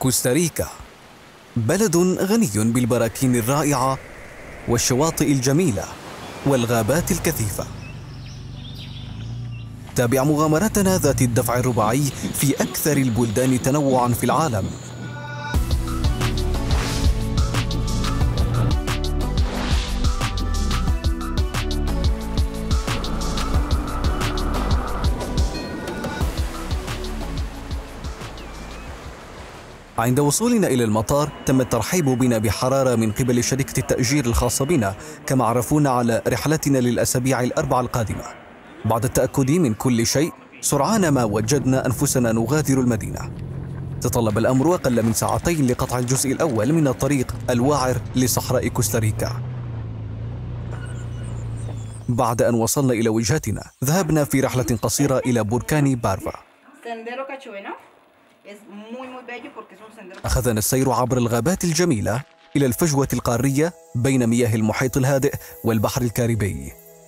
كوستاريكا بلد غني بالبراكين الرائعة والشواطئ الجميلة والغابات الكثيفة. تابع مغامرتنا ذات الدفع الرباعي في أكثر البلدان تنوعاً في العالم. عند وصولنا إلى المطار تم الترحيب بنا بحرارة من قبل شركة التأجير الخاصة بنا، كما عرفونا على رحلتنا للأسابيع الأربعة القادمة. بعد التأكد من كل شيء سرعان ما وجدنا أنفسنا نغادر المدينة. تطلب الأمر أقل من ساعتين لقطع الجزء الأول من الطريق الواعر لصحراء كوستاريكا. بعد أن وصلنا إلى وجهتنا ذهبنا في رحلة قصيرة إلى بركان بارفا. أخذنا السير عبر الغابات الجميلة إلى الفجوة القارية بين مياه المحيط الهادئ والبحر الكاريبي.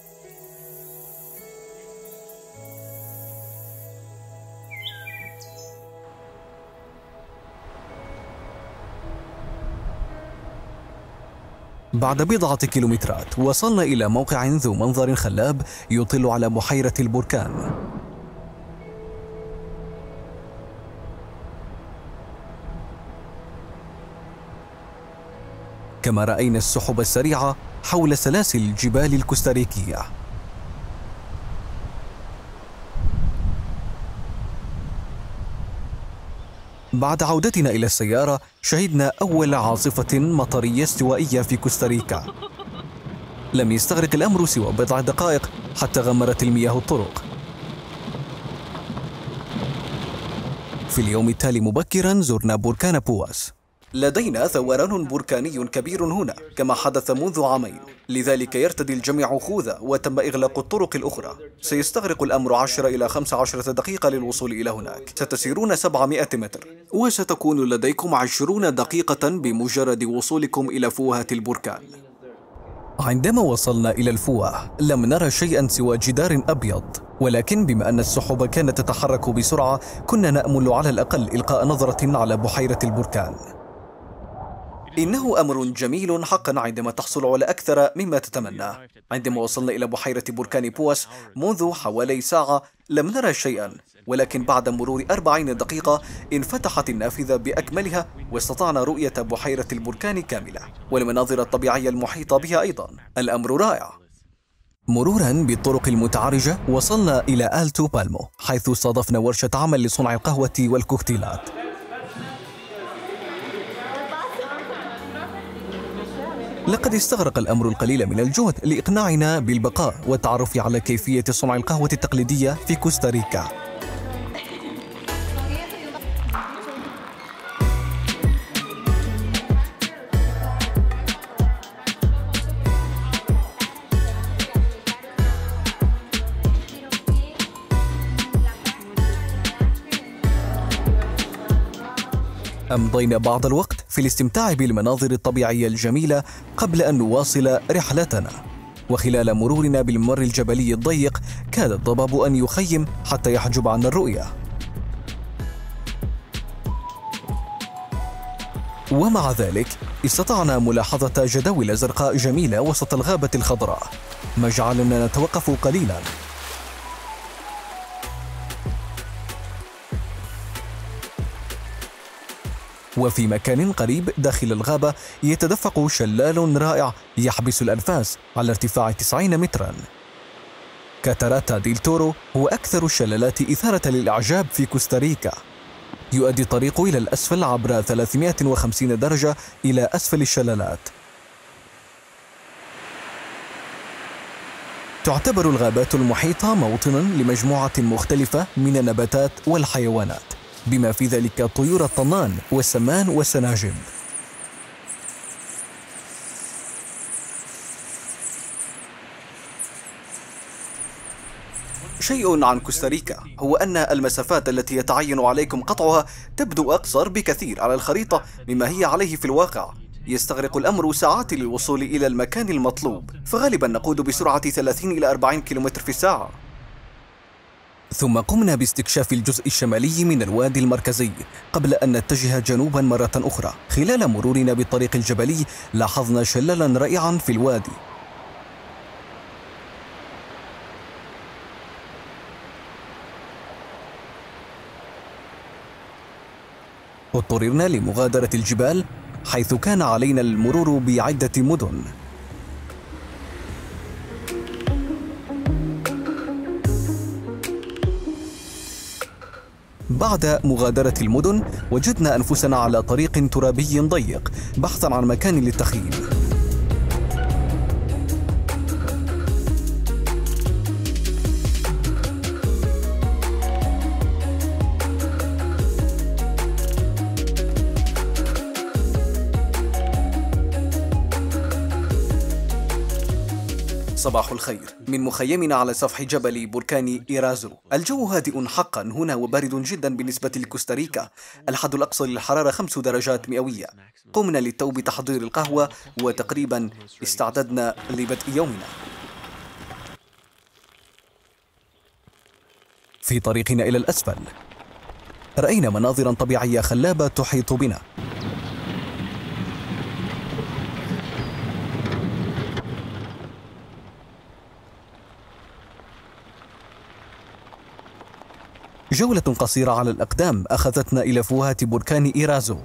بعد بضعة كيلومترات وصلنا إلى موقع ذو منظر خلاب يطل على بحيرة البركان. كما رأينا السحب السريعة حول سلاسل الجبال الكوستاريكية. بعد عودتنا إلى السيارة شهدنا أول عاصفة مطرية استوائية في كوستاريكا. لم يستغرق الأمر سوى بضع دقائق حتى غمرت المياه الطرق. في اليوم التالي مبكرا زرنا بركان بواس. لدينا ثوران بركاني كبير هنا كما حدث منذ عامين، لذلك يرتدي الجميع خوذة وتم إغلاق الطرق الأخرى. سيستغرق الأمر 10 إلى 15 دقيقة للوصول إلى هناك. ستسيرون 700 متر وستكون لديكم 20 دقيقة بمجرد وصولكم إلى فوهة البركان. عندما وصلنا إلى الفوهة لم نرى شيئا سوى جدار أبيض، ولكن بما أن السحب كانت تتحرك بسرعة كنا نأمل على الأقل إلقاء نظرة على بحيرة البركان. إنه أمر جميل حقا عندما تحصل على أكثر مما تتمنى. عندما وصلنا إلى بحيرة بركان بواس منذ حوالي ساعة لم نرى شيئا، ولكن بعد مرور 40 دقيقة انفتحت النافذة بأكملها واستطعنا رؤية بحيرة البركان كاملة والمناظر الطبيعية المحيطة بها أيضا. الأمر رائع. مرورا بالطرق المتعرجة وصلنا إلى آلتو بالمو، حيث صادفنا ورشة عمل لصنع القهوة والكوكتيلات. لقد استغرق الأمر القليل من الجهد لإقناعنا بالبقاء والتعرف على كيفية صنع القهوة التقليدية في كوستاريكا. أمضينا بعض الوقت في الاستمتاع بالمناظر الطبيعية الجميلة قبل أن نواصل رحلتنا. وخلال مرورنا بالممر الجبلي الضيق كاد الضباب أن يخيم حتى يحجب عنا الرؤية. ومع ذلك استطعنا ملاحظة جداول زرقاء جميلة وسط الغابة الخضراء، ما جعلنا نتوقف قليلا. وفي مكان قريب داخل الغابة يتدفق شلال رائع يحبس الأنفاس على ارتفاع 90 مترا. كاتاراتا ديل تورو هو أكثر الشلالات إثارة للإعجاب في كوستاريكا. يؤدي الطريق إلى الأسفل عبر 350 درجة إلى أسفل الشلالات. تعتبر الغابات المحيطة موطنا لمجموعة مختلفة من النباتات والحيوانات، بما في ذلك طيور الطنان والسمان والسناجب. شيء عن كوستاريكا هو أن المسافات التي يتعين عليكم قطعها تبدو أقصر بكثير على الخريطة مما هي عليه في الواقع. يستغرق الأمر ساعات للوصول إلى المكان المطلوب، فغالبا نقود بسرعة 30 إلى 40 كيلومتر في الساعة. ثم قمنا باستكشاف الجزء الشمالي من الوادي المركزي قبل أن نتجه جنوبا مرة أخرى. خلال مرورنا بالطريق الجبلي لاحظنا شلالا رائعا في الوادي. اضطررنا لمغادرة الجبال حيث كان علينا المرور بعدة مدن. بعد مغادرة المدن وجدنا أنفسنا على طريق ترابي ضيق بحثا عن مكان للتخييم. صباح الخير من مخيمنا على سفح جبل بركان إيرازو. الجو هادئ حقا هنا وبارد جدا بالنسبة لكوستاريكا. الحد الأقصى للحرارة 5 درجات مئوية. قمنا للتو بتحضير القهوة وتقريبا استعددنا لبدء يومنا. في طريقنا إلى الأسفل رأينا مناظرا طبيعية خلابة تحيط بنا. جولة قصيرة على الأقدام أخذتنا إلى فوهة بركان إيرازو،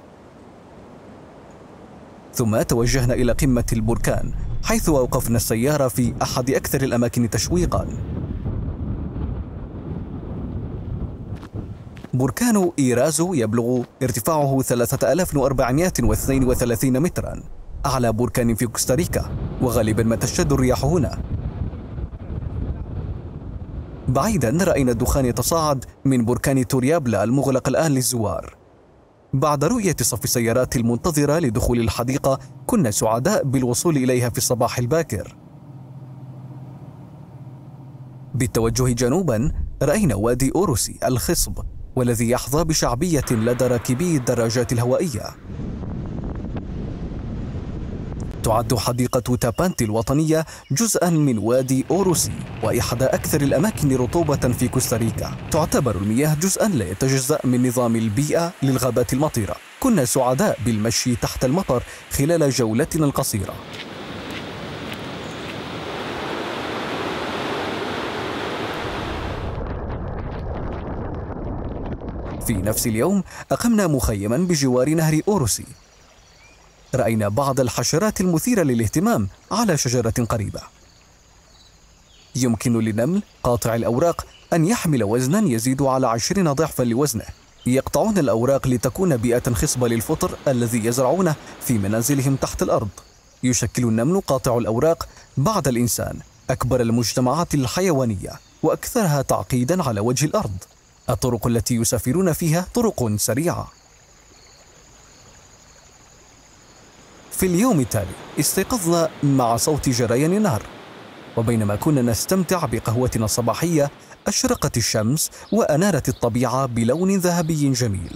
ثم توجهنا إلى قمة البركان حيث أوقفنا السيارة في أحد أكثر الأماكن تشويقاً. بركان إيرازو يبلغ ارتفاعه 3432 متراً، أعلى بركان في كوستاريكا، وغالباً ما تشتد الرياح هنا. بعيداً رأينا الدخان يتصاعد من بركان توريابلا المغلق الآن للزوار. بعد رؤية صف السيارات المنتظرة لدخول الحديقة كنا سعداء بالوصول إليها في الصباح الباكر. بالتوجه جنوباً رأينا وادي أوروسي الخصب، والذي يحظى بشعبية لدى راكبي الدراجات الهوائية. تعد حديقة تابانتي الوطنية جزءاً من وادي أوروسي، وإحدى أكثر الأماكن رطوبة في كوستاريكا. تعتبر المياه جزءاً لا يتجزأ من نظام البيئة للغابات المطيرة. كنا سعداء بالمشي تحت المطر خلال جولتنا القصيرة. في نفس اليوم أقمنا مخيماً بجوار نهر أوروسي. رأينا بعض الحشرات المثيرة للاهتمام على شجرة قريبة. يمكن للنمل قاطع الأوراق أن يحمل وزناً يزيد على 20 ضعفاً لوزنه. يقطعون الأوراق لتكون بيئة خصبة للفطر الذي يزرعونه في منازلهم تحت الأرض. يشكل النمل قاطع الأوراق بعد الإنسان أكبر المجتمعات الحيوانية وأكثرها تعقيداً على وجه الأرض. الطرق التي يسافرون فيها طرق سريعة. في اليوم التالي استيقظنا مع صوت جريان النهر، وبينما كنا نستمتع بقهوتنا الصباحية أشرقت الشمس وأنارت الطبيعة بلون ذهبي جميل.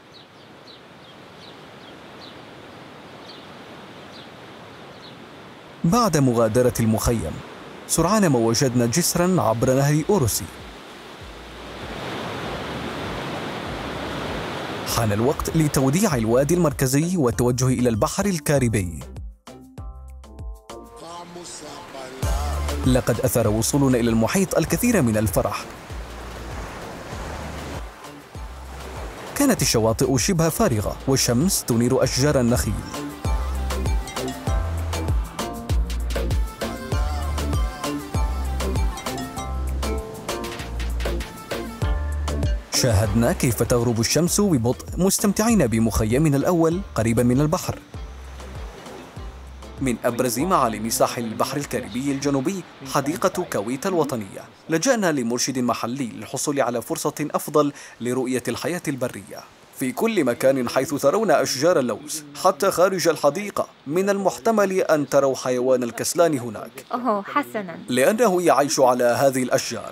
بعد مغادرة المخيم سرعان ما وجدنا جسراً عبر نهر أوروسي. حان الوقت لتوديع الوادي المركزي والتوجه إلى البحر الكاريبي. لقد أثار وصولنا إلى المحيط الكثير من الفرح. كانت الشواطئ شبه فارغة والشمس تنير أشجار النخيل. شاهدنا كيف تغرب الشمس ببطء مستمتعين بمخيمنا الأول قريبا من البحر. من أبرز معالم ساحل البحر الكاريبي الجنوبي حديقة كويتا الوطنية. لجأنا لمرشد محلي للحصول على فرصة أفضل لرؤية الحياة البرية. في كل مكان حيث ترون أشجار اللوز حتى خارج الحديقة من المحتمل أن تروا حيوان الكسلان هناك. حسنا، لأنه يعيش على هذه الأشجار.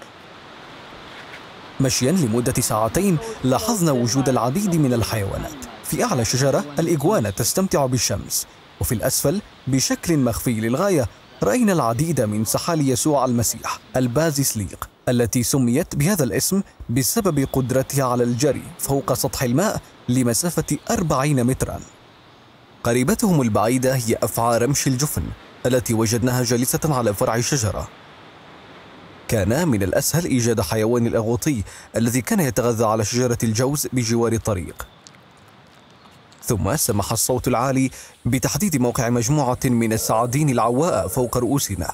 مشيا لمدة ساعتين لاحظنا وجود العديد من الحيوانات. في أعلى شجرة الإجوانا تستمتع بالشمس، وفي الأسفل بشكل مخفي للغاية رأينا العديد من سحال يسوع المسيح البازيسليق التي سميت بهذا الاسم بسبب قدرتها على الجري فوق سطح الماء لمسافة 40 متراً. قريبتهم البعيدة هي أفعى رمش الجفن التي وجدناها جالسة على فرع شجرة. كان من الأسهل إيجاد حيوان الأغوطي الذي كان يتغذى على شجرة الجوز بجوار الطريق. ثم سمح الصوت العالي بتحديد موقع مجموعة من السعادين العواء فوق رؤوسنا.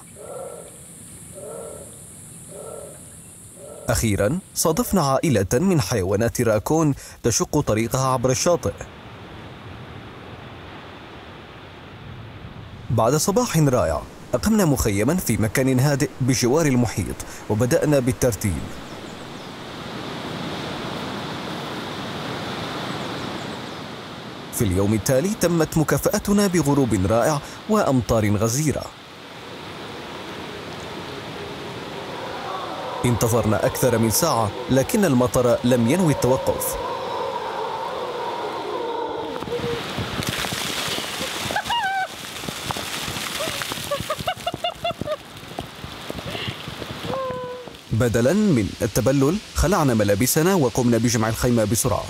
أخيراً صادفنا عائلة من حيوانات راكون تشق طريقها عبر الشاطئ. بعد صباح رائع أقمنا مخيماً في مكان هادئ بجوار المحيط وبدأنا بالترتيل. في اليوم التالي تمت مكافأتنا بغروب رائع وأمطار غزيرة. انتظرنا أكثر من ساعة لكن المطر لم ينوي التوقف. بدلاً من التبلل خلعنا ملابسنا وقمنا بجمع الخيمة بسرعة.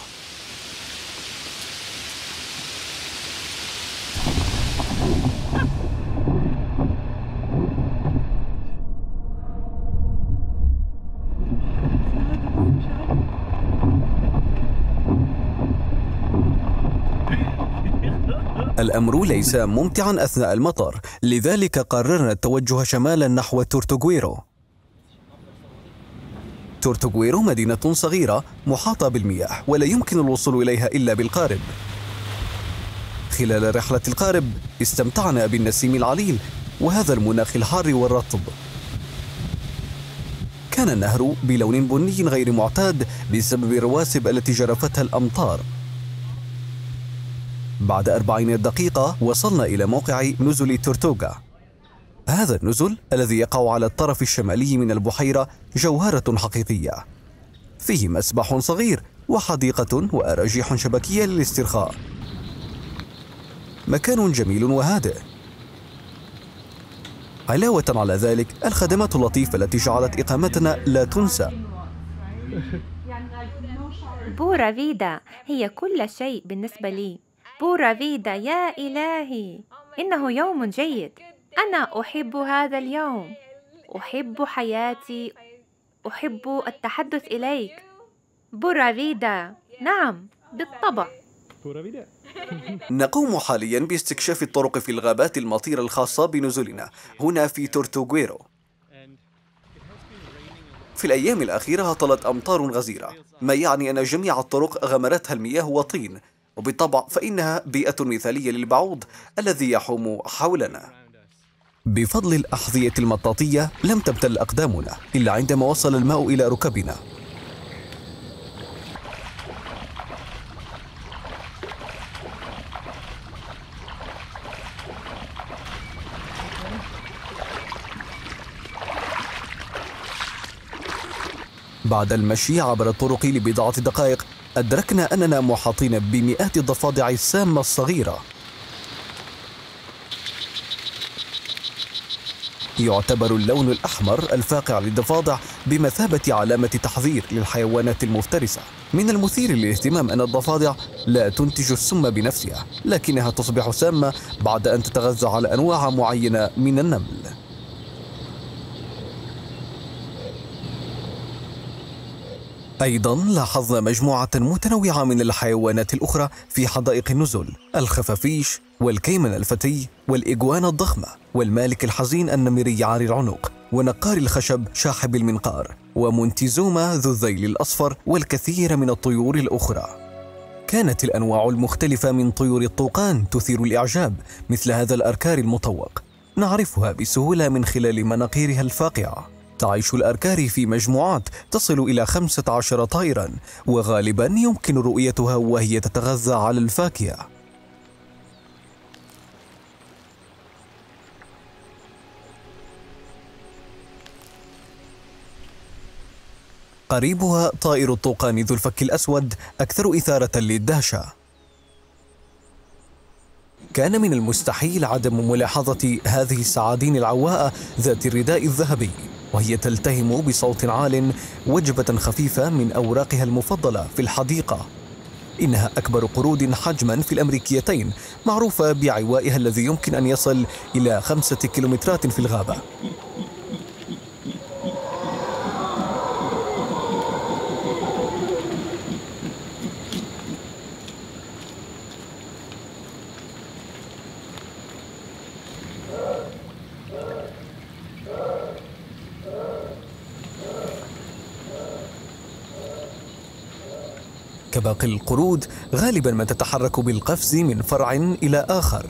الأمر ليس ممتعاً أثناء المطر، لذلك قررنا التوجه شمالاً نحو تورتوغويرو. تورتوغويرو مدينة صغيرة محاطة بالمياه ولا يمكن الوصول إليها إلا بالقارب. خلال رحلة القارب استمتعنا بالنسيم العليل وهذا المناخ الحار والرطب. كان النهر بلون بني غير معتاد بسبب الرواسب التي جرفتها الأمطار. بعد 40 دقيقة وصلنا إلى موقع نزل تورتوغا. هذا النزل الذي يقع على الطرف الشمالي من البحيرة جوهرة حقيقية، فيه مسبح صغير وحديقة وأراجيح شبكية للاسترخاء. مكان جميل وهادئ. علاوة على ذلك الخدمات اللطيفة التي جعلت إقامتنا لا تنسى. بورا فيدا هي كل شيء بالنسبة لي. بورا فيدا يا إلهي، إنه يوم جيد. أنا أحب هذا اليوم، أحب حياتي، أحب التحدث إليك. بورا فيدا، نعم بالطبع. نقوم حاليا باستكشاف الطرق في الغابات المطيرة الخاصة بنزلنا هنا في تورتوغويرو. في الأيام الأخيرة هطلت أمطار غزيرة، ما يعني أن جميع الطرق غمرتها المياه والطين، وبالطبع فإنها بيئة مثالية للبعوض الذي يحوم حولنا. بفضل الأحذية المطاطية لم تبتل أقدامنا إلا عندما وصل الماء إلى ركبنا. بعد المشي عبر الطرق لبضعة دقائق أدركنا أننا محاطين بمئات الضفادع السامة الصغيرة. يعتبر اللون الأحمر الفاقع للضفادع بمثابة علامة تحذير للحيوانات المفترسة. من المثير للاهتمام أن الضفادع لا تنتج السم بنفسها، لكنها تصبح سامة بعد أن تتغذى على أنواع معينة من النمل. أيضاً لاحظنا مجموعة متنوعة من الحيوانات الأخرى في حدائق النزل: الخفافيش والكيمن الفتي والإجوانا الضخمة والمالك الحزين النمري عاري العنق ونقار الخشب شاحب المنقار ومونتيزوما ذو الذيل الأصفر والكثير من الطيور الأخرى. كانت الأنواع المختلفة من طيور الطوقان تثير الإعجاب، مثل هذا الأركار المطوق، نعرفها بسهولة من خلال مناقيرها الفاقعة. تعيش الأركار في مجموعات تصل إلى 15 طائراً، وغالباً يمكن رؤيتها وهي تتغذى على الفاكهة. قريبها طائر الطوقان ذو الفك الأسود أكثر إثارة للدهشة. كان من المستحيل عدم ملاحظة هذه السعادين العواء ذات الرداء الذهبي. وهي تلتهم بصوت عال وجبة خفيفة من أوراقها المفضلة في الحديقة. إنها أكبر قرود حجماً في الأمريكيتين، معروفة بعوائها الذي يمكن أن يصل إلى 5 كيلومترات في الغابة. كباقي القرود غالباً ما تتحرك بالقفز من فرع إلى آخر.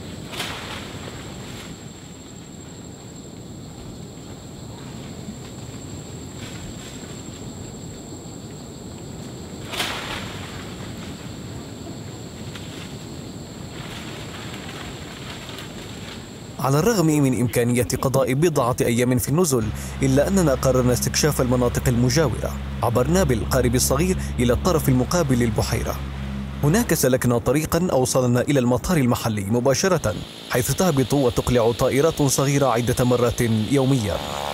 على الرغم من إمكانية قضاء بضعة أيام في النزل، إلا أننا قررنا استكشاف المناطق المجاورة. عبرنا بالقارب الصغير إلى الطرف المقابل للبحيرة. هناك سلكنا طريقاً أوصلنا إلى المطار المحلي مباشرة، حيث تهبط وتقلع طائرات صغيرة عدة مرات يومياً.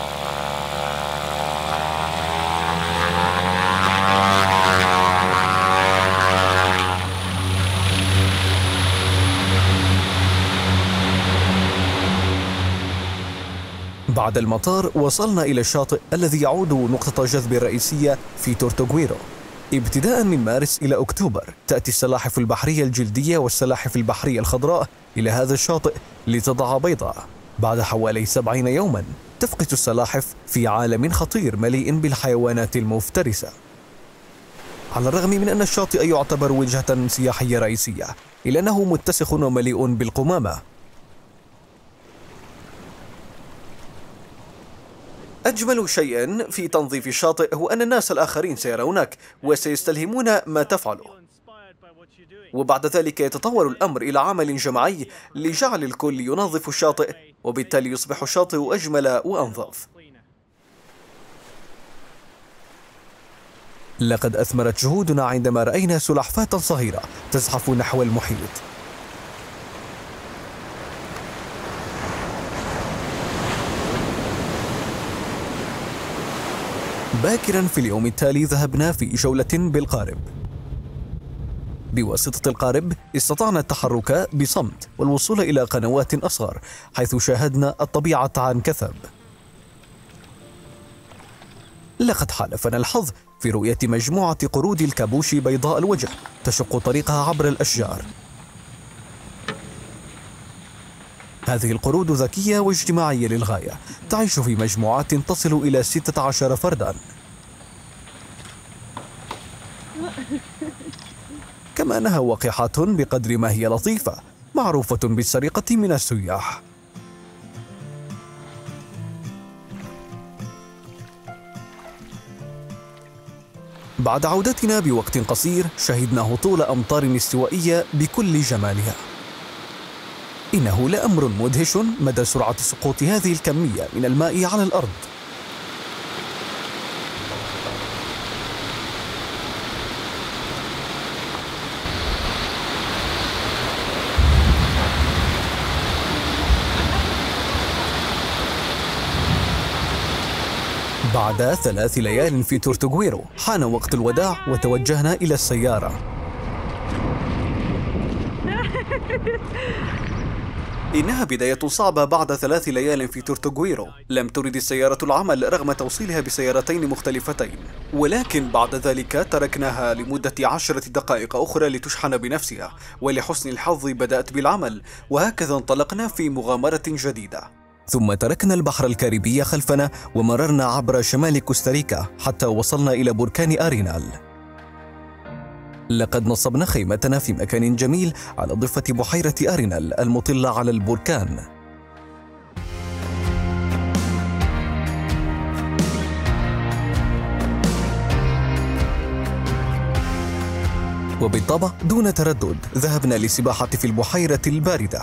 بعد المطار وصلنا إلى الشاطئ الذي يعود نقطة جذب الرئيسية في تورتوغويرو. ابتداء من مارس إلى أكتوبر تأتي السلاحف البحرية الجلدية والسلاحف البحرية الخضراء إلى هذا الشاطئ لتضع بيضها. بعد حوالي 70 يوما تفقس السلاحف في عالم خطير مليء بالحيوانات المفترسة. على الرغم من أن الشاطئ يعتبر وجهة سياحية رئيسية، إلا أنه متسخ ومليء بالقمامة. أجمل شيء في تنظيف الشاطئ هو أن الناس الآخرين سيرونك وسيستلهمون ما تفعله، وبعد ذلك يتطور الأمر إلى عمل جماعي لجعل الكل ينظف الشاطئ، وبالتالي يصبح الشاطئ أجمل وأنظف. لقد أثمرت جهودنا عندما رأينا سلحفاة صغيرة تزحف نحو المحيط. باكراً في اليوم التالي ذهبنا في جولة بالقارب. بواسطة القارب استطعنا التحرك بصمت والوصول إلى قنوات أصغر، حيث شاهدنا الطبيعة عن كثب. لقد حالفنا الحظ في رؤية مجموعة قرود الكابوش بيضاء الوجه تشق طريقها عبر الأشجار. هذه القرود ذكية واجتماعية للغاية، تعيش في مجموعات تصل إلى 16 فرداً. كما أنها وقحة بقدر ما هي لطيفة، معروفة بالسرقة من السياح. بعد عودتنا بوقت قصير شهدنا هطول أمطار استوائية بكل جمالها. إنه لأمر مدهش مدى سرعة سقوط هذه الكمية من الماء على الأرض. بعد 3 ليال في تورتوغويرو حان وقت الوداع وتوجهنا إلى السيارة. إنها بداية صعبة بعد 3 ليال في تورتوغويرو. لم ترد السيارة العمل رغم توصيلها بسيارتين مختلفتين، ولكن بعد ذلك تركناها لمدة 10 دقائق أخرى لتشحن بنفسها، ولحسن الحظ بدأت بالعمل، وهكذا انطلقنا في مغامرة جديدة. ثم تركنا البحر الكاريبي خلفنا ومررنا عبر شمال كوستاريكا حتى وصلنا إلى بركان أرينال. لقد نصبنا خيمتنا في مكان جميل على ضفة بحيرة أرينال المطلة على البركان. وبالطبع دون تردد ذهبنا للسباحة في البحيرة الباردة.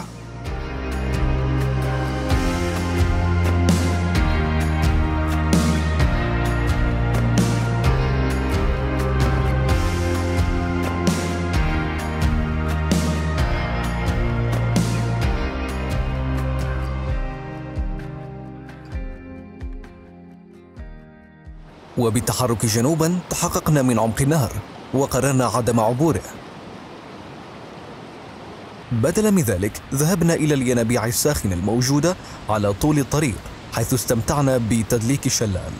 وبالتحرك جنوبا تحققنا من عمق النهر وقررنا عدم عبوره. بدلا من ذلك ذهبنا إلى الينابيع الساخنة الموجودة على طول الطريق، حيث استمتعنا بتدليك الشلال.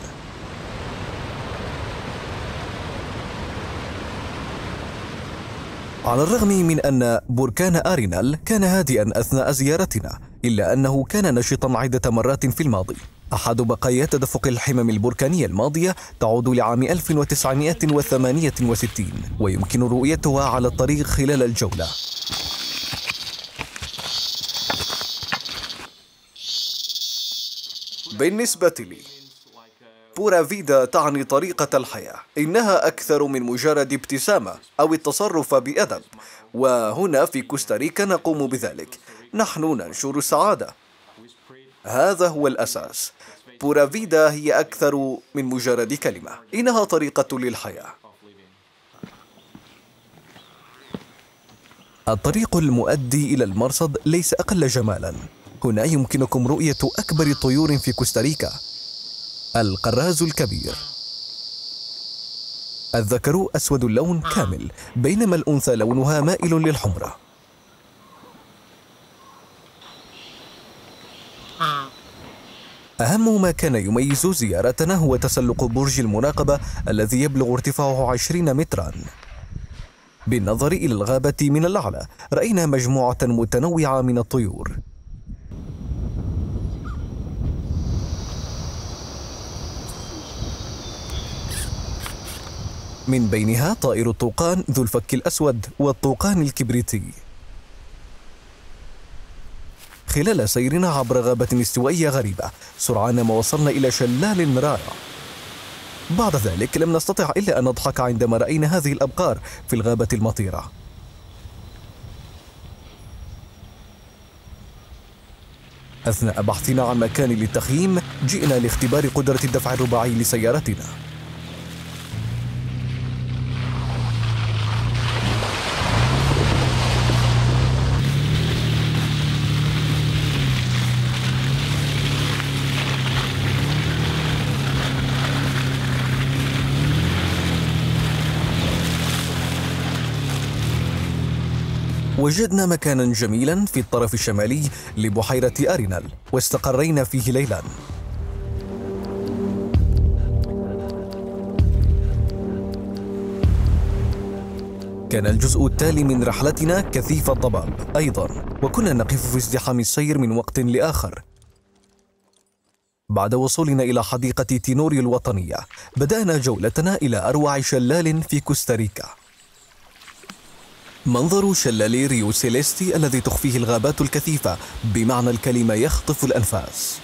على الرغم من أن بركان آرينال كان هادئا أثناء زيارتنا، إلا أنه كان نشطا عدة مرات في الماضي. أحد بقايا تدفق الحمم البركانية الماضية تعود لعام 1968 ويمكن رؤيتها على الطريق خلال الجولة. بالنسبة لي بورا فيدا تعني طريقة الحياة، إنها أكثر من مجرد ابتسامة أو التصرف بأدب، وهنا في كوستاريكا نقوم بذلك. نحن ننشر السعادة، هذا هو الأساس. بورا فيدا هي أكثر من مجرد كلمة، إنها طريقة للحياة. الطريق المؤدي إلى المرصد ليس أقل جمالا. هنا يمكنكم رؤية أكبر الطيور في كوستاريكا، القراز الكبير. الذكر أسود اللون كامل، بينما الأنثى لونها مائل للحمرة. أهم ما كان يميز زيارتنا هو تسلق برج المراقبة الذي يبلغ ارتفاعه 20 مترا. بالنظر إلى الغابة من الأعلى رأينا مجموعة متنوعة من الطيور. من بينها طائر الطوقان ذو الفك الأسود والطوقان الكبريتي. خلال سيرنا عبر غابة استوائية غريبة سرعان ما وصلنا إلى شلال رائع. بعد ذلك لم نستطع إلا أن نضحك عندما رأينا هذه الأبقار في الغابة المطيرة. أثناء بحثنا عن مكان للتخييم جئنا لاختبار قدرة الدفع الرباعي لسيارتنا. وجدنا مكانا جميلا في الطرف الشمالي لبحيرة آرينال واستقرينا فيه ليلا. كان الجزء التالي من رحلتنا كثيف الضباب أيضا، وكنا نقف في ازدحام السير من وقت لآخر. بعد وصولنا إلى حديقة تينوري الوطنية بدأنا جولتنا إلى أروع شلال في كوستاريكا. منظر شلال ريو سيليستي الذي تخفيه الغابات الكثيفة بمعنى الكلمة يخطف الأنفاس.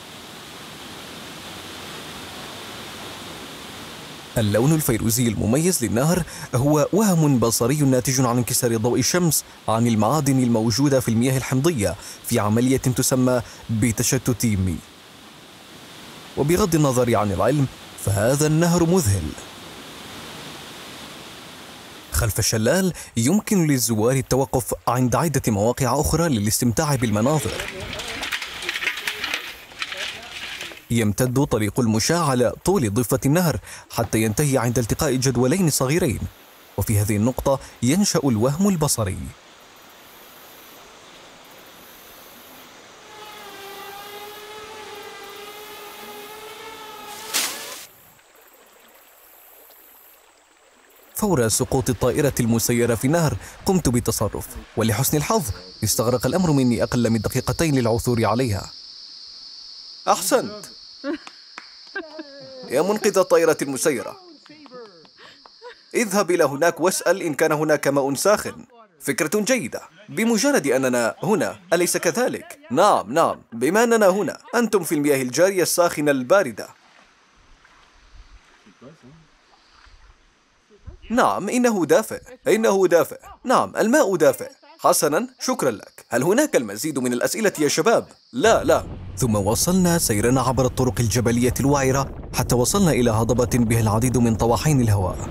اللون الفيروزي المميز للنهر هو وهم بصري ناتج عن انكسار ضوء الشمس عن المعادن الموجودة في المياه الحمضية في عملية تسمى بتشتت مي. وبغض النظر عن العلم فهذا النهر مذهل. خلف الشلال يمكن للزوار التوقف عند عدة مواقع أخرى للاستمتاع بالمناظر. يمتد طريق المشاة على طول ضفة النهر حتى ينتهي عند التقاء جدولين صغيرين، وفي هذه النقطة ينشأ الوهم البصري. فور سقوط الطائرة المسيرة في النهر قمت بالتصرف، ولحسن الحظ استغرق الأمر مني أقل من دقيقتين للعثور عليها. أحسنت يا منقذ الطائرة المسيرة، اذهب إلى هناك واسأل إن كان هناك ماء ساخن. فكرة جيدة، بمجرد أننا هنا أليس كذلك؟ نعم، بما أننا هنا أنتم في المياه الجارية الساخنة الباردة. نعم، إنه دافئ. نعم، الماء دافئ. حسناً، شكراً لك. هل هناك المزيد من الأسئلة يا شباب؟ لا. ثم وصلنا سيرنا عبر الطرق الجبلية الوعرة حتى وصلنا إلى هضبة بها العديد من طواحين الهواء.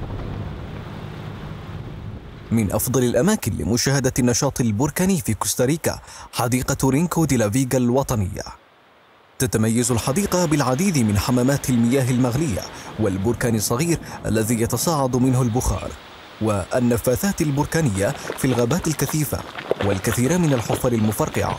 من أفضل الأماكن لمشاهدة النشاط البركاني في كوستاريكا حديقة رينكو دي لا فيغا الوطنية. تتميز الحديقة بالعديد من حمامات المياه المغلية والبركان الصغير الذي يتصاعد منه البخار، والنفاثات البركانية في الغابات الكثيفة، والكثير من الحفر المفرقعة.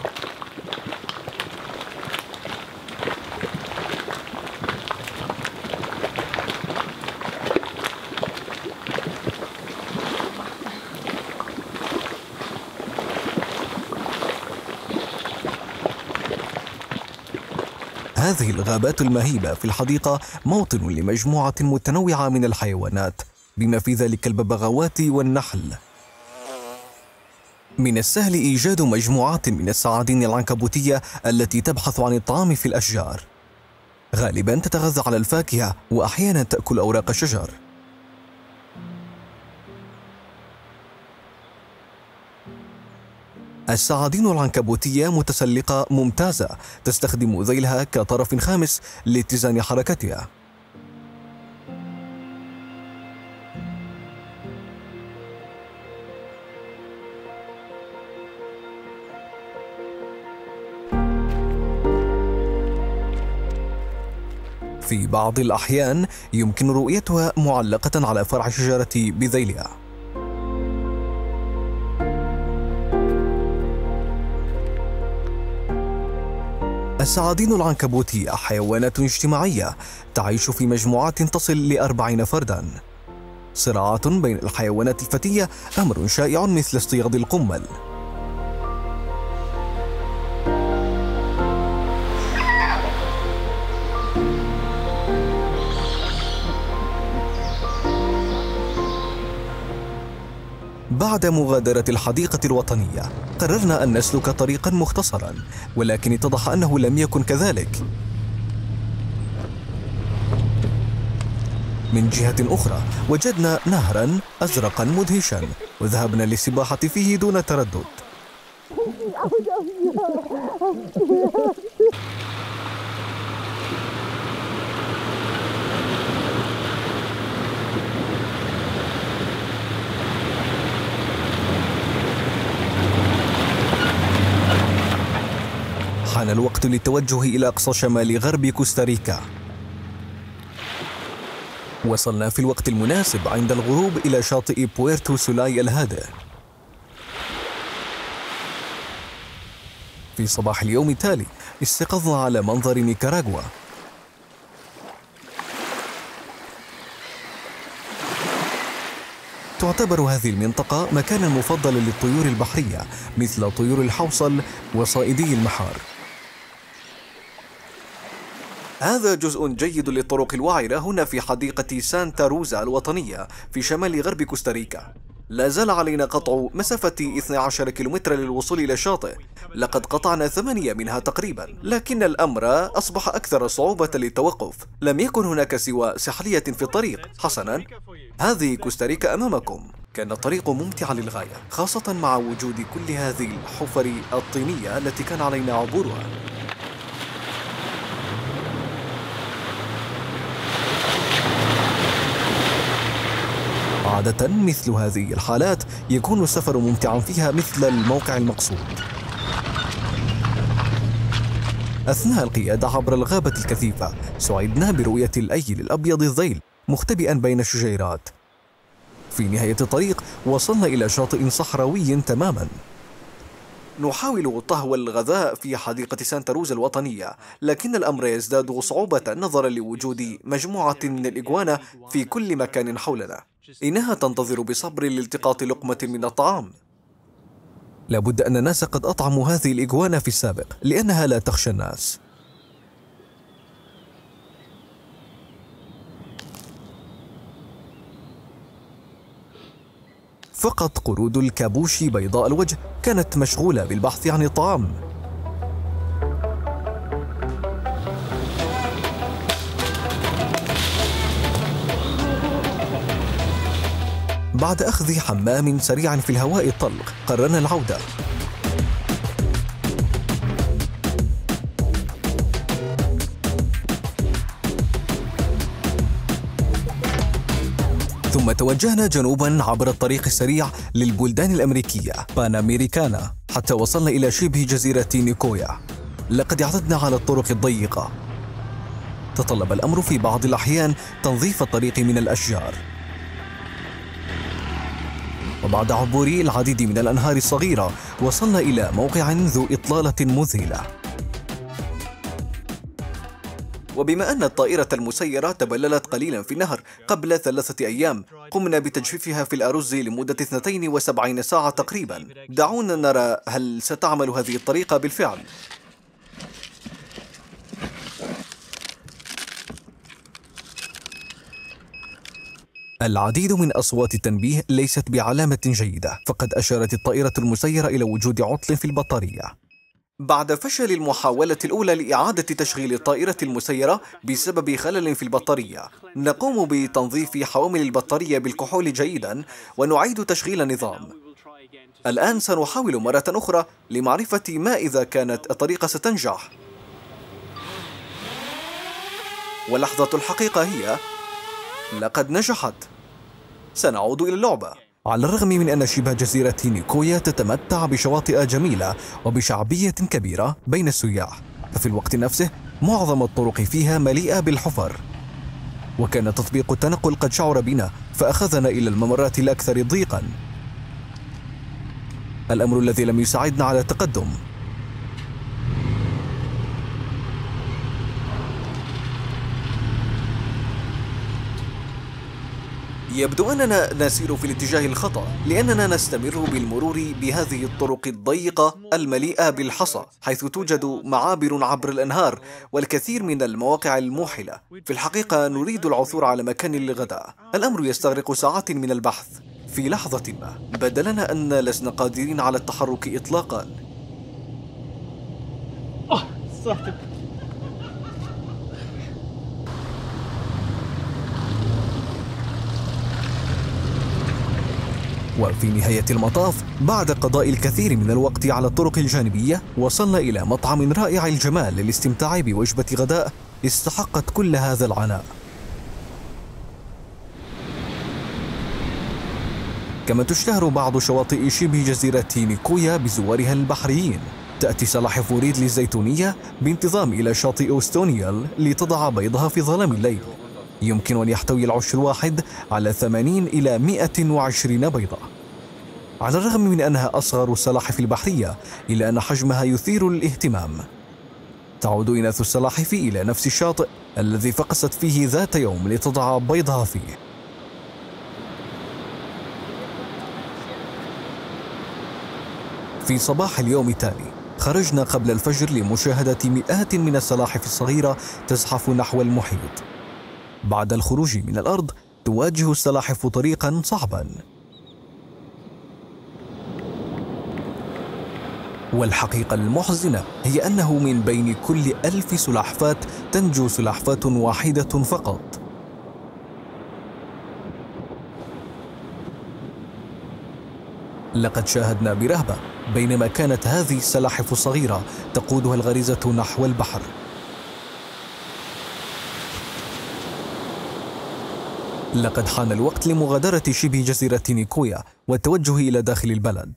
هذه الغابات المهيبة في الحديقة موطن لمجموعة متنوعة من الحيوانات، بما في ذلك الببغاوات والنحل. من السهل إيجاد مجموعات من السعادين العنكبوتية التي تبحث عن الطعام في الأشجار. غالباً تتغذى على الفاكهة، وأحياناً تأكل أوراق الشجر. السعادين العنكبوتية متسلقة ممتازة، تستخدم ذيلها كطرف خامس لاتزان حركتها. في بعض الأحيان يمكن رؤيتها معلقة على فرع الشجرة بذيلها. السعادين العنكبوتية حيوانات اجتماعية تعيش في مجموعات تصل ل40 فرداً. صراعات بين الحيوانات الفتية أمر شائع مثل اصطياد القمل. بعد مغادرة الحديقة الوطنية قررنا أن نسلك طريقاً مختصراً، ولكن اتضح أنه لم يكن كذلك. من جهة أخرى وجدنا نهراً أزرقاً مدهشاً، وذهبنا للسباحة فيه دون تردد. حان الوقت للتوجه إلى أقصى شمال غرب كوستاريكا. وصلنا في الوقت المناسب عند الغروب إلى شاطئ بويرتو سولاي الهادئ. في صباح اليوم التالي استيقظنا على منظر نيكاراغوا. تعتبر هذه المنطقة مكانا مفضلا للطيور البحرية مثل طيور الحوصل وصائدي المحار. هذا جزء جيد للطرق الوعرة هنا في حديقة سانتا روزا الوطنية في شمال غرب كوستاريكا. لا زال علينا قطع مسافة 12 كيلومتر للوصول إلى الشاطئ. لقد قطعنا 8 منها تقريبا، لكن الأمر أصبح أكثر صعوبة للتوقف. لم يكن هناك سوى سحلية في الطريق. حسنا، هذه كوستاريكا أمامكم. كان الطريق ممتعا للغاية، خاصة مع وجود كل هذه الحفر الطينية التي كان علينا عبورها. عادة مثل هذه الحالات يكون السفر ممتعا فيها مثل الموقع المقصود. أثناء القيادة عبر الغابة الكثيفة سعدنا برؤية الأيل الأبيض الذيل مختبئا بين الشجيرات. في نهاية الطريق وصلنا إلى شاطئ صحراوي تماما. نحاول طهو الغذاء في حديقة سانتا روزا الوطنية، لكن الأمر يزداد صعوبة نظرا لوجود مجموعة من الإجوانا في كل مكان حولنا. إنها تنتظر بصبر لالتقاط لقمة من الطعام. لابد أن الناس قد أطعموا هذه الإجوانا في السابق لأنها لا تخشى الناس. فقط قرود الكابوشي بيضاء الوجه كانت مشغولة بالبحث عن الطعام. بعد أخذ حمام سريع في الهواء الطلق قررنا العودة. ثم توجهنا جنوبا عبر الطريق السريع للبلدان الأمريكية باناميريكانا حتى وصلنا إلى شبه جزيرة نيكويا. لقد اعتدنا على الطرق الضيقة. تطلب الأمر في بعض الأحيان تنظيف الطريق من الأشجار. وبعد عبور العديد من الأنهار الصغيرة وصلنا إلى موقع ذو إطلالة مذهلة. وبما أن الطائرة المسيرة تبللت قليلا في النهر قبل 3 أيام، قمنا بتجفيفها في الأرز لمدة 72 ساعة تقريبا. دعونا نرى هل ستعمل هذه الطريقة بالفعل. العديد من أصوات التنبيه ليست بعلامة جيدة، فقد أشارت الطائرة المسيرة إلى وجود عطل في البطارية. بعد فشل المحاولة الأولى لإعادة تشغيل الطائرة المسيرة بسبب خلل في البطارية، نقوم بتنظيف حوامل البطارية بالكحول جيدا ونعيد تشغيل النظام. الآن سنحاول مرة أخرى لمعرفة ما إذا كانت الطريقة ستنجح. ولحظة الحقيقة هي لقد نجحت. سنعود إلى اللعبة. على الرغم من أن شبه جزيرة نيكويا تتمتع بشواطئ جميلة وبشعبية كبيرة بين السياح، ففي الوقت نفسه معظم الطرق فيها مليئة بالحفر. وكان تطبيق التنقل قد شعر بنا فأخذنا إلى الممرات الأكثر ضيقا، الأمر الذي لم يساعدنا على التقدم. يبدو أننا نسير في الاتجاه الخطأ، لأننا نستمر بالمرور بهذه الطرق الضيقة المليئة بالحصى، حيث توجد معابر عبر الأنهار والكثير من المواقع الموحلة. في الحقيقة نريد العثور على مكان للغداء. الأمر يستغرق ساعات من البحث. في لحظة ما بدا لنا أن لسنا قادرين على التحرك إطلاقا. وفي نهاية المطاف، بعد قضاء الكثير من الوقت على الطرق الجانبية، وصلنا إلى مطعم رائع الجمال للاستمتاع بوجبة غداء استحقت كل هذا العناء. كما تشتهر بعض شواطئ شبه جزيرة نيكويا بزوارها البحريين. تأتي سلاحف ريدلي الزيتونية بانتظام إلى شاطئ أوستونيال لتضع بيضها في ظلام الليل. يمكن أن يحتوي العش الواحد على 80 إلى 120 بيضة. على الرغم من أنها أصغر السلاحف البحرية، إلا أن حجمها يثير الاهتمام. تعود إناث السلاحف إلى نفس الشاطئ الذي فقست فيه ذات يوم لتضع بيضها فيه. في صباح اليوم التالي خرجنا قبل الفجر لمشاهدة مئات من السلاحف الصغيرة تزحف نحو المحيط. بعد الخروج من الأرض تواجه السلاحف طريقا صعبا، والحقيقة المحزنة هي أنه من بين كل 1000 سلحفاة تنجو سلحفاة واحدة فقط. لقد شاهدنا برهبة بينما كانت هذه السلاحف الصغيرة تقودها الغريزة نحو البحر. لقد حان الوقت لمغادرة شبه جزيرة نيكويا والتوجه إلى داخل البلد.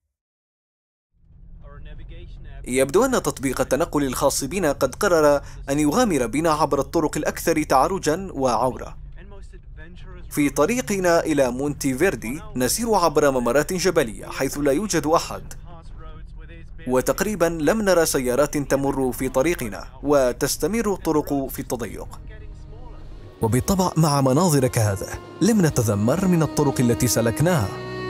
يبدو أن تطبيق التنقل الخاص بنا قد قرر أن يغامر بنا عبر الطرق الأكثر تعرجا وعورة. في طريقنا إلى مونتي فيردي نسير عبر ممرات جبلية حيث لا يوجد أحد، وتقريبا لم نرى سيارات تمر في طريقنا، وتستمر الطرق في التضيق. وبالطبع مع مناظر كهذا لم نتذمر من الطرق التي سلكناها.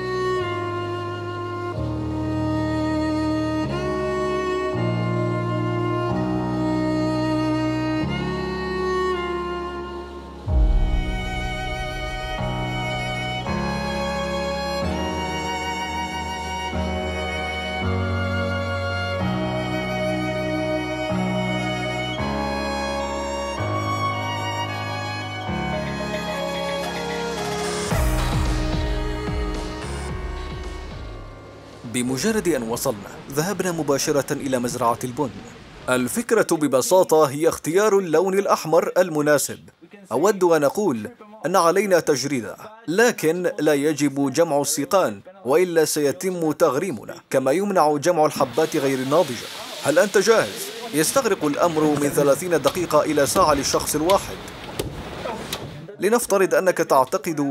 بمجرد أن وصلنا ذهبنا مباشرة إلى مزرعة البن. الفكرة ببساطة هي اختيار اللون الأحمر المناسب. أود أن أقول أن علينا تجريده، لكن لا يجب جمع السيقان وإلا سيتم تغريمنا، كما يمنع جمع الحبات غير الناضجة. هل أنت جاهز؟ يستغرق الأمر من 30 دقيقة إلى ساعة للشخص الواحد. لنفترض أنك تعتقد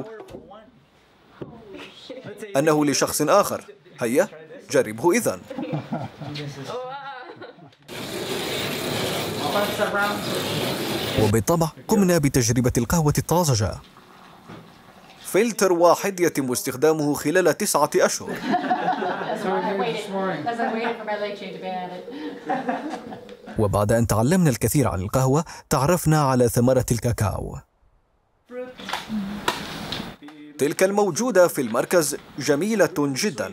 أنه لشخص آخر. هيا جربه إذن. وبالطبع قمنا بتجربة القهوة الطازجة. فلتر واحد يتم استخدامه خلال 9 أشهر. وبعد أن تعلمنا الكثير عن القهوة، تعرفنا على ثمرة الكاكاو. تلك الموجودة في المركز جميلة جدا.